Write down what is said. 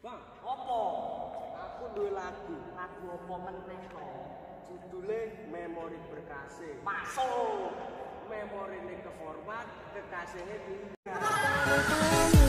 Bang, Apa? aku duwe lagu. Lagu apa meneh to? Judulnya Memori Berkasih. Masuk. Memori ini ke format, kekasihnya di